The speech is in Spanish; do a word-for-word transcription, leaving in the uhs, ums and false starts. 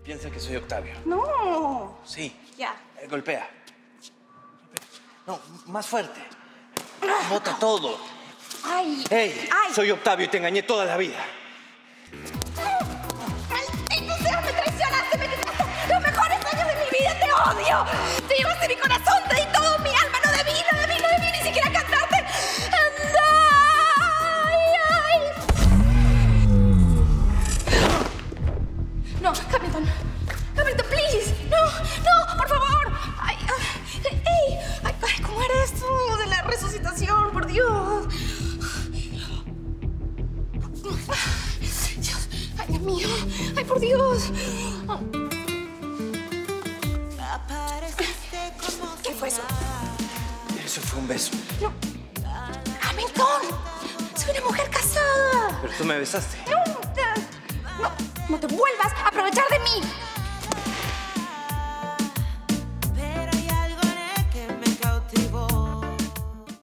Piensa que soy Octavio. No. Sí. Ya. Eh, golpea. No, más fuerte. Bota todo. Ay. ¡Ey! Ay. Soy Octavio y te engañé toda la vida. ¡Maldito sea! ¡Me traicionaste! ¡Me quitaste los mejores años de mi vida! ¡Te odio! ¡Te llevaste mi corazón! ¡Te di todo mi alma! ¡No debí! ¡No debí! ¡No debí ni siquiera cantarte! ¡Anda! ¡Ay, ay! No, Hamilton. Hamilton, please. No, no, por favor. Ay, ay, ey. Ay, ay, ¿cómo era esto de la resucitación? Por Dios. Dios. Ay, Dios mío. Ay, por Dios. ¿Qué fue eso? Eso fue un beso. No. Hamilton. Soy una mujer casada. Pero tú me besaste. No, no, no te vuelvas a aprovechar de mí.